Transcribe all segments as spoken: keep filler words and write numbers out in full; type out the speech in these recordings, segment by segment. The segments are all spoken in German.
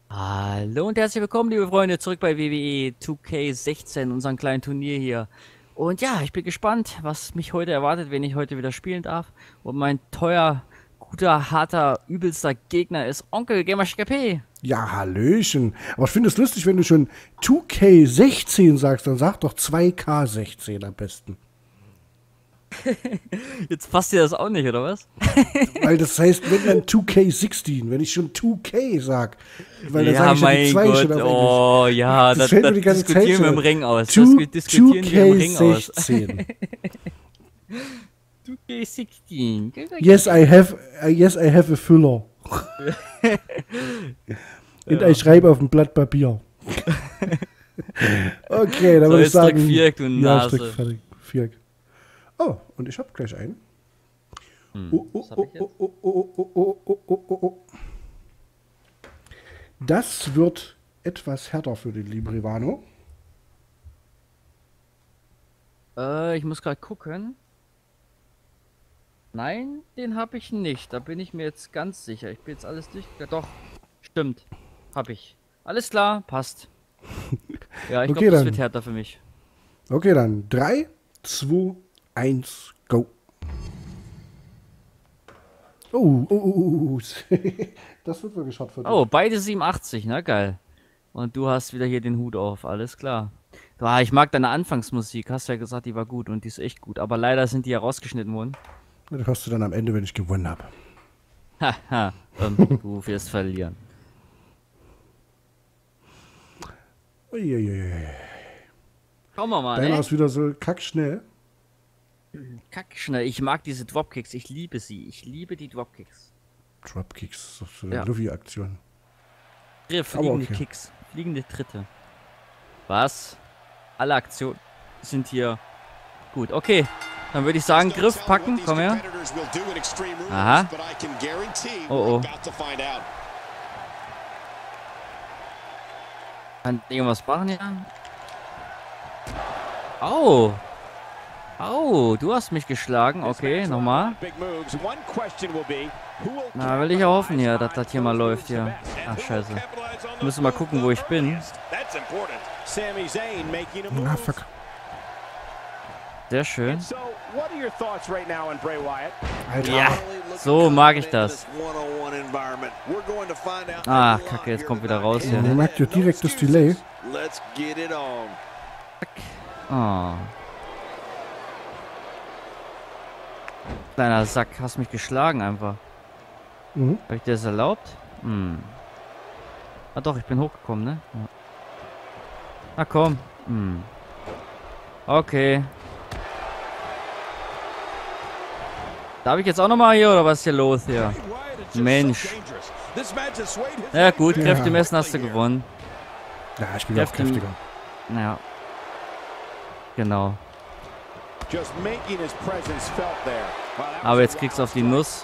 Hallo und herzlich willkommen, liebe Freunde, zurück bei W W E zwei K sechzehn, unserem kleinen Turnier hier. Und ja, ich bin gespannt, was mich heute erwartet, wenn ich heute wieder spielen darf. Und mein teuer, guter, harter, übelster Gegner ist Onkel Gamer P. Ja, Hallöchen. Aber ich finde es lustig, wenn du schon zwei K sechzehn sagst, dann sag doch zwei K sechzehn am besten. Jetzt passt dir das auch nicht, oder was? Weil das heißt, wenn dann zwei K sechzehn, wenn ich schon zwei K sag, weil dann Ja, sag ich ja die mein zwei Gott, schon auf Englisch. oh ja, Das das, fällt mir das die ganze Zeit diskutieren wir schon. im Ring aus. Das Two- diskutieren wir im Ring aus. zwei K sechzehn. zwei K sechzehn. Yes, I have, uh, yes, I have a filler. Und ich schreibe auf ein Blatt Papier. Okay, dann So, würde ich jetzt drück sagen. Viereck, du Ja, Nase. ich drück fertig. Viereck. Oh, und ich habe gleich einen. Hm, Oh, oh, was hab oh, ich jetzt? oh, oh, oh, oh, oh, oh, oh, oh, oh. Das wird etwas härter für den lieben Rivano. Äh, ich muss gerade gucken. Nein, den habe ich nicht. Da bin ich mir jetzt ganz sicher. Ich bin jetzt alles durch. Ja, doch, stimmt. Hab ich. Alles klar, passt. Ja, ich Okay, glaube, das dann. wird härter für mich. Okay, dann drei, zwei, eins, go. Oh, oh, oh, oh, oh. Das wird wirklich hart für dich. Oh, beide siebenundachtzig, na geil. Und du hast wieder hier den Hut auf, alles klar. Ah, ich mag deine Anfangsmusik, hast ja gesagt, die war gut und die ist echt gut. Aber leider sind die ja rausgeschnitten worden. Das hörst du dann am Ende, wenn ich gewonnen habe. Haha, ähm, du wirst verlieren. Uiuiui. Schauen wir mal, Deiner ne? ist wieder so kackschnell. Kackschnell, ich mag diese Dropkicks, ich liebe sie. Ich liebe die Dropkicks. Dropkicks, das ist so eine Ja. Luffy-Aktion. Ja, fliegende okay. Kicks, fliegende Tritte. Was? Alle Aktionen sind hier gut. Okay, dann würde ich sagen, Griff packen, komm her. Aha. Oh oh. Kann irgendwas machen, ja? Au. Au, du hast mich geschlagen. Okay, nochmal. Na, will ich ja hoffen hier, dass das hier mal läuft hier. Ach, scheiße. Ich muss mal gucken, wo ich bin. Ah, fuck. Sehr schön. Alter. Ja, so mag ich das. Ah, kacke, jetzt kommt wieder raus hier. Man merkt ja direkt das Delay. Oh. Kleiner Sack, hast mich geschlagen einfach. Mhm. Habe ich dir das erlaubt? Hm. Ah doch, ich bin hochgekommen, ne? Ja. Na komm. Hm. Okay. Darf ich jetzt auch nochmal hier oder was ist hier los hier? Mensch. Ja gut, Ja. Kräfte messen hast du gewonnen. Ja, ich bin auch Kräfte- kräftiger. Ja. Genau. Aber jetzt kriegst du auf die Nuss.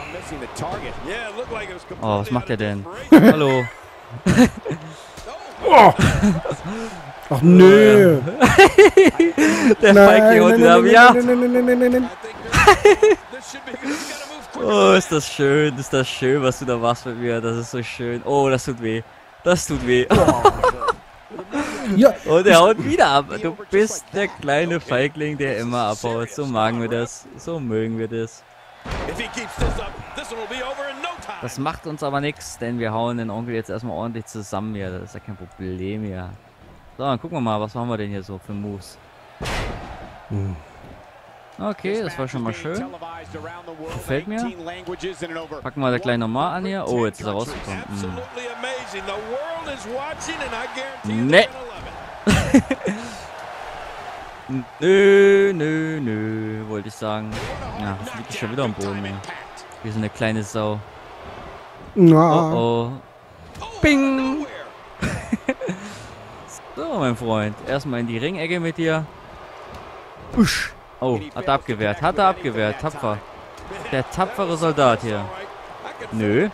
Oh, was macht der denn? Hallo. Oh. Ach nö. Der Feigling unten am Ja. nein, nein, nein, nein, nein, nein. Oh, ist das schön, ist das schön, was du da machst mit mir. Das ist so schön. Oh, das tut weh. Das tut weh. Ja, Und er haut wieder ab. Du bist der kleine Feigling, der immer abhaut. So mögen wir das. So mögen wir das. Das macht uns aber nichts, denn wir hauen den Onkel jetzt erstmal ordentlich zusammen hier. Das ist ja kein Problem hier. So, dann gucken wir mal, was haben wir denn hier so für Moves. Hm. Okay, das war schon mal schön. Gefällt mir. Packen wir da gleich nochmal an hier. Oh, jetzt ist er rausgekommen. Hm. Ne. Nö, nö, nö, wollte ich sagen. Ja, jetzt liegt ich schon wieder am Boden. Ey. Wir sind eine kleine Sau. Na, Oh oh. Bing! So, mein Freund. Erstmal in die Ringecke mit dir. Usch. Oh, hat er abgewehrt. Hat er abgewehrt. Tapfer. Der tapfere Soldat hier. Nö.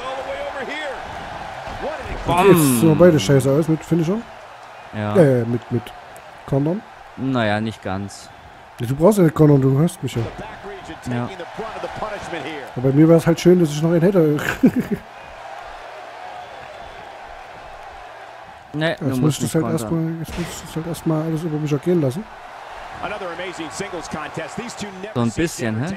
jetzt sehen wir beide scheiße aus mit Finisher. Ja. Äh, mit, mit Cornern. Naja, nicht ganz. Ja, du brauchst ja nicht Cornern, du hörst mich ja. Ja. Aber bei mir wäre es halt schön, dass ich noch einen hätte. Ne, du Jetzt muss musst ich das nicht halt kontern. erstmal, jetzt muss ich das halt erstmal alles über mich ergehen lassen. So ein bisschen, hä?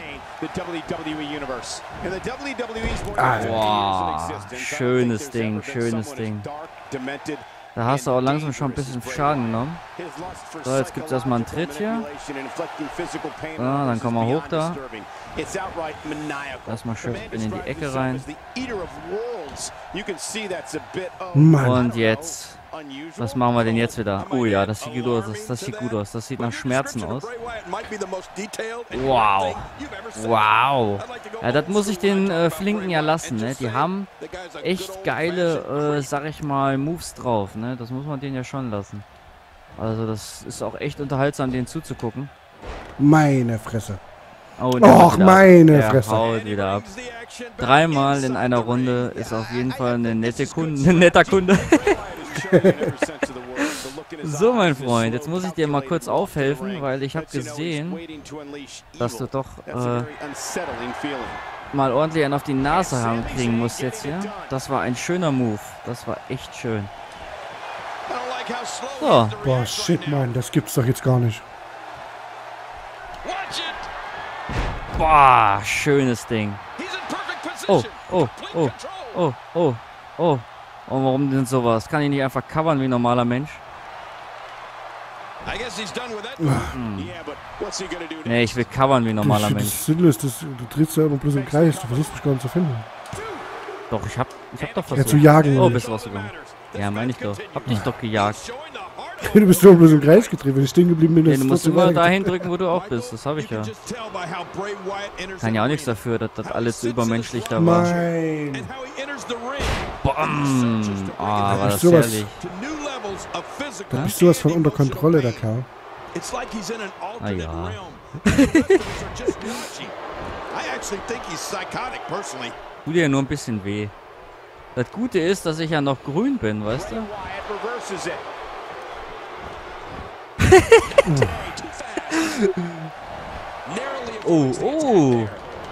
Wow, schönes Ding, schönes Ding. Da hast du auch langsam schon ein bisschen Schaden genommen. So, jetzt gibt es erstmal einen Tritt hier. Ja, dann kommen wir hoch da. Erstmal schön in die Ecke rein. Mann. Und jetzt. Was machen wir denn jetzt wieder? Oh ja, das sieht gut aus. Das, das sieht gut aus. Das sieht nach Schmerzen aus. Wow. Wow. Ja, das muss ich den äh, Flinken ja lassen, ne? Die haben echt geile, äh, sag ich mal, Moves drauf, ne? Das muss man denen ja schon lassen. Also das ist auch echt unterhaltsam, denen zuzugucken. Meine Fresse. Oh, der haut Och, wieder meine ab. Der Fresse. haut wieder ab. Dreimal in einer Runde ist auf jeden Fall eine nette Kunde, ein netter Kunde. So, mein Freund, jetzt muss ich dir mal kurz aufhelfen, weil ich habe gesehen, dass du doch äh, mal ordentlich einen auf die Nase haben kriegen musst jetzt hier. Das war ein schöner Move. Das war echt schön. So. Boah, shit, Mann, das gibt's doch jetzt gar nicht. Boah, schönes Ding. Oh, oh, oh, oh, oh, oh. Und warum denn sowas? Kann ich nicht einfach covern wie ein normaler Mensch? Hm. Nee, ich will covern wie ein normaler Das Mensch. ist sinnlos, das, du drehst ja immer bloß im Kreis, du versuchst mich gar nicht zu finden. Doch, ich hab, ich hab doch Ja, versucht. zu jagen. Oh, bist du rausgekommen. Ja, meine ich doch. Hab dich doch gejagt. Du bist doch bloß im Kreis gedreht, wenn ich stehen geblieben bin. Nee, ist du es musst trotzdem immer weitergegangen. dahin drücken, wo du auch bist. Das habe ich ja. Kann ja auch nichts dafür, dass das alles so übermenschlich da war. Mein. Bam! Ah, war das sowas- herrlich. Da bist du was von unter Kontrolle, der Kerl. Ah ja. Tut dir ja nur ein bisschen weh. Das Gute ist, dass ich ja noch grün bin, weißt du? Oh, oh.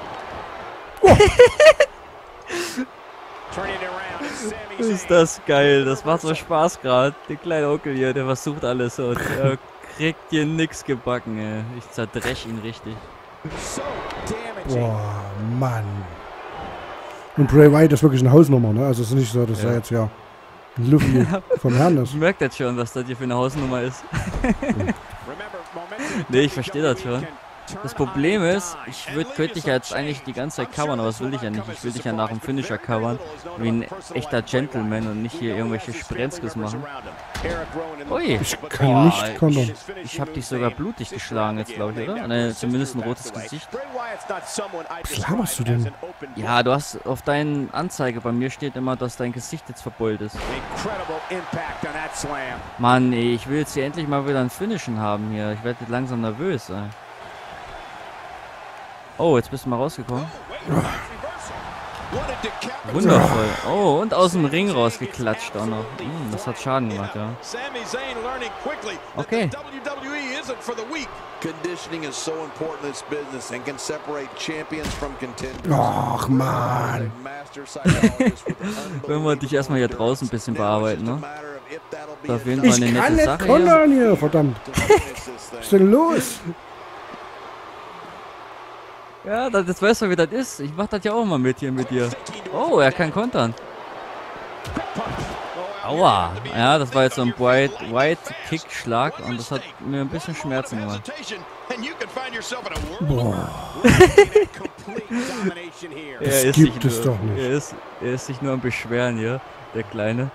Ist das geil. Das macht so Spaß gerade. Der kleine Onkel hier, der versucht alles und er kriegt hier nix gebacken, ey. Ich zerdresch ihn richtig. Boah, Mann. Und Bray Wyatt ist wirklich eine Hausnummer, ne? Also es ist nicht so, dass Ja. er jetzt ja ein Luffy vom Herrn ist. Ich merke das schon, was das hier für eine Hausnummer ist. Nee, ich verstehe das schon. Das Problem ist, ich würd, könnte dich ja jetzt eigentlich die ganze Zeit covern, aber das will ich ja nicht. Ich will dich ja nach dem Finisher covern, wie ein echter Gentleman und nicht hier irgendwelche Sprenzkes machen. Ui. Ich kann Boah, nicht kontern. Ich habe dich sogar blutig geschlagen jetzt, glaube ich, oder? Ne, zumindest ein rotes Gesicht. Was laberst du denn? Ja, du hast auf deinen Anzeige, bei mir steht immer, dass dein Gesicht jetzt verbeult ist. Mann, ey, ich will jetzt hier endlich mal wieder ein Finishen haben hier. Ich werde langsam nervös, ey. Oh, jetzt bist du mal rausgekommen. Wundervoll. Oh, und aus dem Ring rausgeklatscht auch noch. Hm, das hat Schaden gemacht, ja. Okay. Ach, Mann. Wenn wir dich erstmal hier draußen ein bisschen bearbeiten, ne? Das ist auf jeden Fall eine Ich kann nette nicht Sache hier. kontern hier, verdammt. Was ist denn los? Ja, das, jetzt weißt du, wie das ist. Ich mach das ja auch mal mit hier mit dir. Oh, er kann kontern. Aua. Ja, das war jetzt so ein White, White Kick-Schlag und das hat mir ein bisschen Schmerzen gemacht. Boah. Er Das ist gibt sich es nur, doch nicht. Er ist, er ist sich nur am Beschweren hier, der Kleine.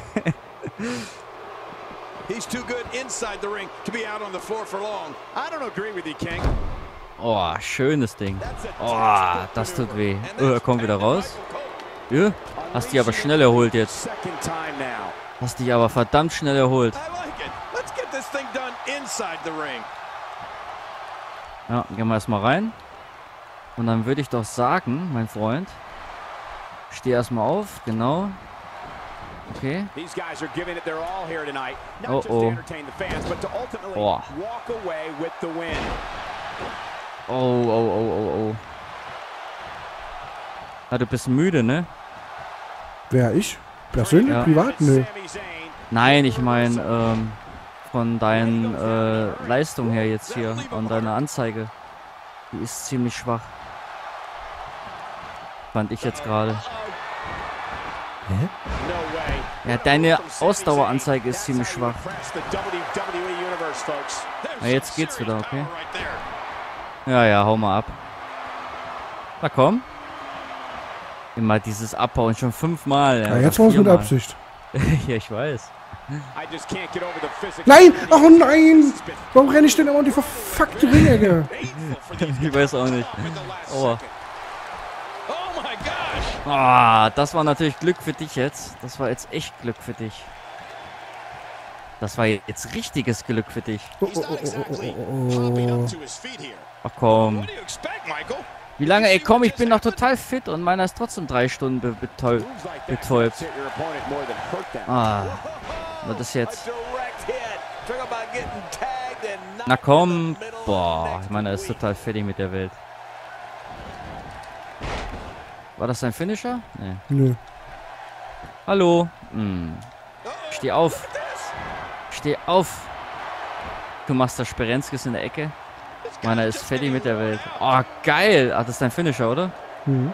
Oh, schönes Ding. Oh, das tut weh. Oh, er kommt wieder raus. Ja, hast dich aber schnell erholt jetzt. Hast dich aber verdammt schnell erholt. Ja, gehen wir erstmal rein. Und dann würde ich doch sagen, mein Freund, steh erstmal auf, genau. Okay. Oh, oh. Oh. Oh, oh, oh, oh, oh. Ah, du bist müde, ne? Wer, ich? Persönlich? Ja. Privat? Nö. Nein, ich meine, ähm, von deinen äh, Leistungen her jetzt hier, von deiner Anzeige. Die ist ziemlich schwach. Fand ich jetzt gerade. Hä? Ja, deine Ausdaueranzeige ist ziemlich schwach. Ja, jetzt geht's wieder, okay. Ja, ja, hau mal ab. Na komm. Immer dieses Abbauen, schon fünfmal. Ja, jetzt war es mit Absicht. Ja, ich weiß. Nein! Oh nein! Warum renne ich denn immer in die verfuckte Ringecke? Ich weiß auch nicht. Oh. Ah, das war natürlich Glück für dich jetzt. Das war jetzt echt Glück für dich. Das war jetzt richtiges Glück für dich. Oh, oh, oh, oh, oh, oh. Ach komm. Wie lange? Ey, komm, ich bin noch total fit und meiner ist trotzdem drei Stunden be betäub betäubt. Ah, was ist jetzt? Na komm. Boah, meiner ist total fertig mit der Welt. War das dein Finisher? Nee. Nö. Hallo. Hm. Steh auf. Steh auf. Du machst das Sperenskis in der Ecke. Meiner ist fertig mit der Welt. Oh, geil. Ach, das ist dein Finisher, oder? Mhm.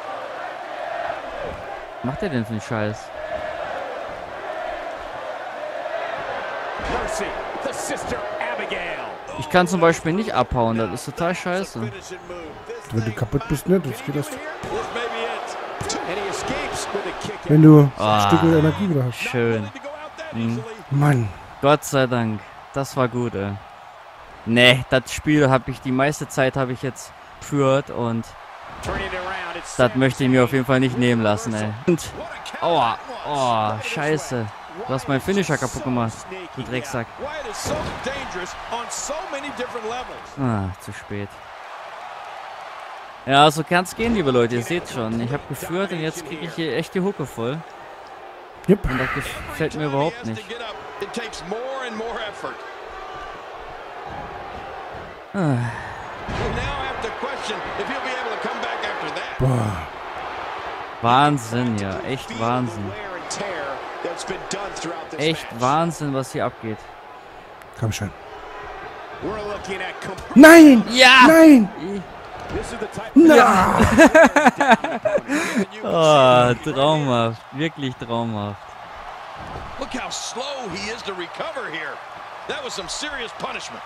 Was macht der denn für einen Scheiß? Ich kann zum Beispiel nicht abhauen. Das ist total scheiße. Wenn du kaputt bist, nicht. Das geht das. Wenn du Oh, ein Stück Energie wieder hast. Schön. Mhm. Mann. Gott sei Dank. Das war gut, ey. Nee, das Spiel habe ich, die meiste Zeit habe ich jetzt geführt und das möchte ich mir auf jeden Fall nicht nehmen lassen, ey. Und, aua, oh, scheiße. Du hast meinen Finisher kaputt gemacht, du Drecksack. Ah, zu spät. Ja, so kann's gehen, liebe Leute, ihr seht schon. Ich habe geführt und jetzt kriege ich hier echt die Hucke voll. Yep. Und das gefällt mir überhaupt nicht. Ah. Boah. Wahnsinn, ja. Echt Wahnsinn. Echt Wahnsinn, was hier abgeht. Komm schon. Nein! Ja! Nein! Ja! Oh, traumhaft. Wirklich traumhaft. Look how slow he is to recover here. That was some serious punishment.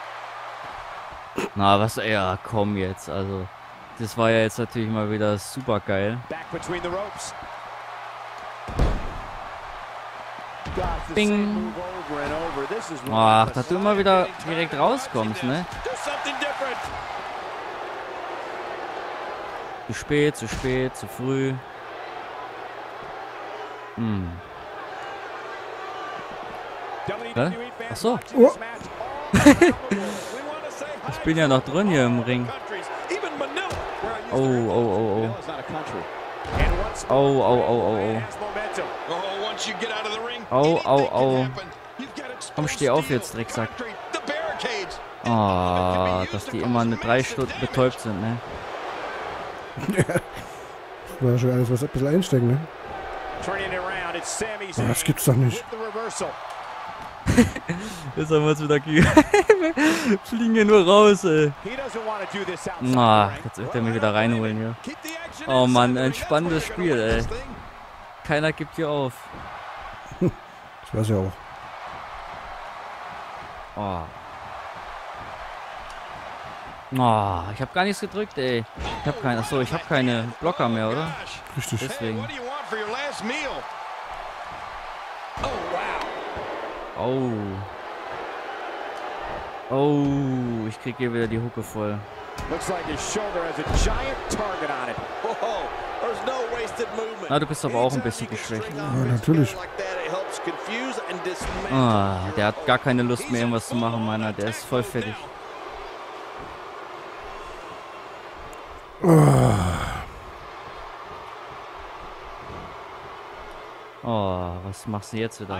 Na, was, ja, komm jetzt, also, das war ja jetzt natürlich mal wieder super geil. Bing. Ach, dass du immer wieder direkt rauskommst, ne? Zu spät, zu spät, zu früh. Hm. Hä? Ach so. Oh. Ich bin ja noch drin hier im Ring. Oh, oh, oh, oh. Oh, oh, oh, oh, oh. Oh, oh, oh. Komm, steh auf jetzt, Drecksack. Oh, dass die immer eine drei Stunden betäubt sind, ne? Das war schon alles, was ein bisschen einstecken, ne? Oh, das gibt's doch nicht. Jetzt haben wir es wieder fliegen hier nur raus, ey. Ah, jetzt wird er mich wieder reinholen hier. Oh Mann, ein spannendes Spiel, ey. Keiner gibt hier auf. Das weiß ich auch. Oh. Oh, ich habe gar nichts gedrückt, ey. Ich habe keine, achso, ich habe keine Blocker mehr, oder? Richtig. Deswegen. Oh. Oh, ich krieg hier wieder die Hucke voll. Na, du bist aber auch ein bisschen geschwächt. Ja, natürlich. Ah, der hat gar keine Lust mehr, irgendwas zu machen, meiner. Der ist voll fertig. Oh, was machst du jetzt wieder?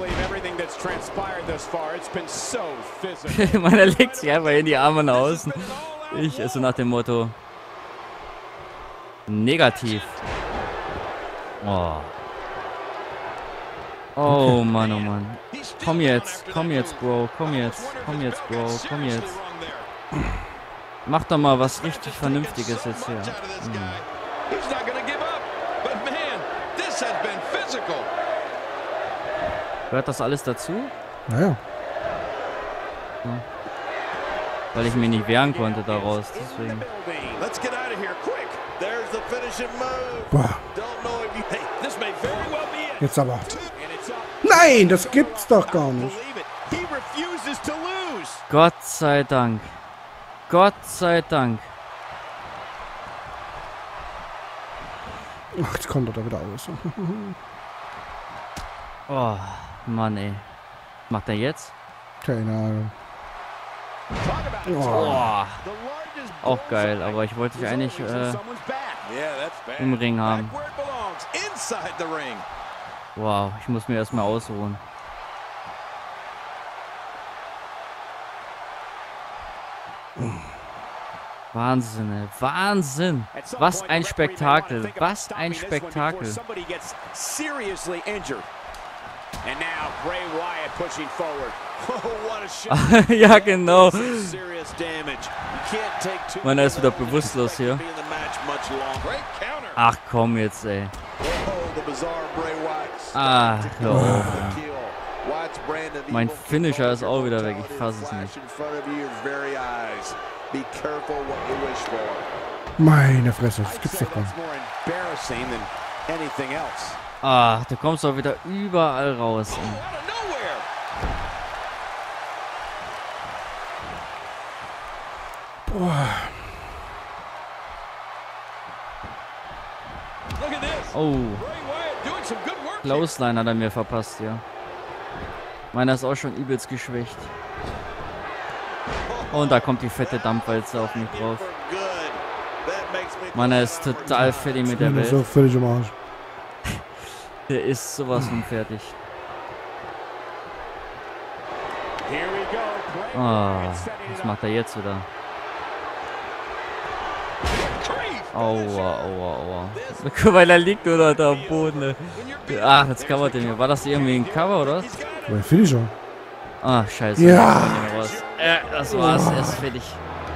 Meiner legt sich einfach in die Arme nach außen. Ich, also nach dem Motto. Negativ. Oh. Oh Mann, oh Mann. Komm jetzt, komm jetzt, Bro, komm jetzt, komm jetzt, Bro, komm jetzt. Mach doch mal was richtig Vernünftiges jetzt hier. Hm. Gehört das alles dazu? Naja. Ja. Weil ich mich nicht wehren konnte daraus, deswegen. Boah. Jetzt aber. Nein, das gibt's doch gar nicht. Gott sei Dank. Gott sei Dank. Ach, jetzt kommt er da wieder aus. Oh, Mann, ey. Was macht er jetzt? Keine Ahnung. Oh. Auch geil, aber ich wollte dich eigentlich äh, im Ring haben. Wow, ich muss mir erstmal ausruhen. Wahnsinn, ey. Wahnsinn! Was ein Spektakel! Was ein Spektakel! Ja, genau. Meiner ist wieder bewusstlos hier. Ach komm jetzt, ey. Ah, hör auf. Mein Finisher ist auch wieder weg. Ich fasse es nicht. Meine Fresse, das gibt's doch gar nicht. Ah, du kommst doch wieder überall raus. Ey. Boah. Oh. Clothesline hat er mir verpasst, ja. Meiner ist auch schon übelst geschwächt. Und da kommt die fette Dampfwalze auf mich drauf. Meiner ist total fertig mit der Der ist Welt. auch völlig im Arsch. Der ist sowas von fertig. Ah, was macht er jetzt wieder? Aua, aua, aua. Weil er liegt oder da am Boden. Ne? Ach, jetzt covert er mir. War das irgendwie ein Cover oder was? Woher Finisher? Ah, scheiße. Ja. Ja, das war's. Er ist fertig.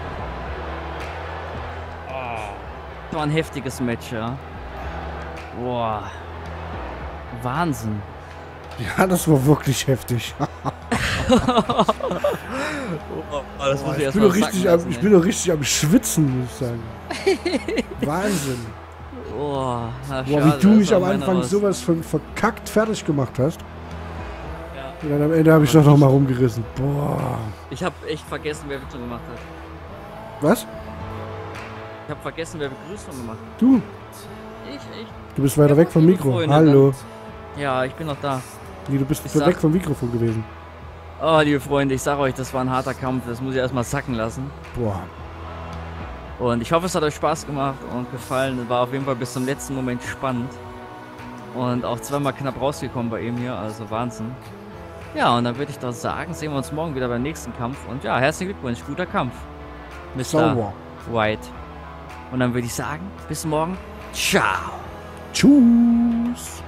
Das war ein heftiges Match, ja. Boah. Wahnsinn. Ja, das war wirklich heftig. Oh, das muss ich ich, erst bin mal doch richtig sacken am, lassen, ich ey. bin doch richtig am Schwitzen, muss ich sagen. Wahnsinn. Oh, na, Boah, schade, wie du das mich war am meiner Anfang raus. sowas von verkackt fertig gemacht hast. Ja. Und dann am Ende habe ich doch noch mal rumgerissen. Boah. Ich habe echt vergessen, wer Begrüßung gemacht hat. Was? Ich habe vergessen, wer Begrüßung gemacht hat. Du? Ich, ich. Du bist weiter Ja, weg vom liebe Mikro. Freunde, Hallo. Ja, ich bin noch da. Nee, du bist Ich so sag- weg vom Mikrofon gewesen. Oh, liebe Freunde, ich sage euch, das war ein harter Kampf. Das muss ich erstmal sacken lassen. Boah. Und ich hoffe, es hat euch Spaß gemacht und gefallen. War auf jeden Fall bis zum letzten Moment spannend. Und auch zweimal knapp rausgekommen bei ihm hier. Also Wahnsinn. Ja, und dann würde ich doch sagen, sehen wir uns morgen wieder beim nächsten Kampf. Und ja, herzlichen Glückwunsch. Guter Kampf. Mister Sauber. White. Und dann würde ich sagen, bis morgen. Ciao. Tschüss.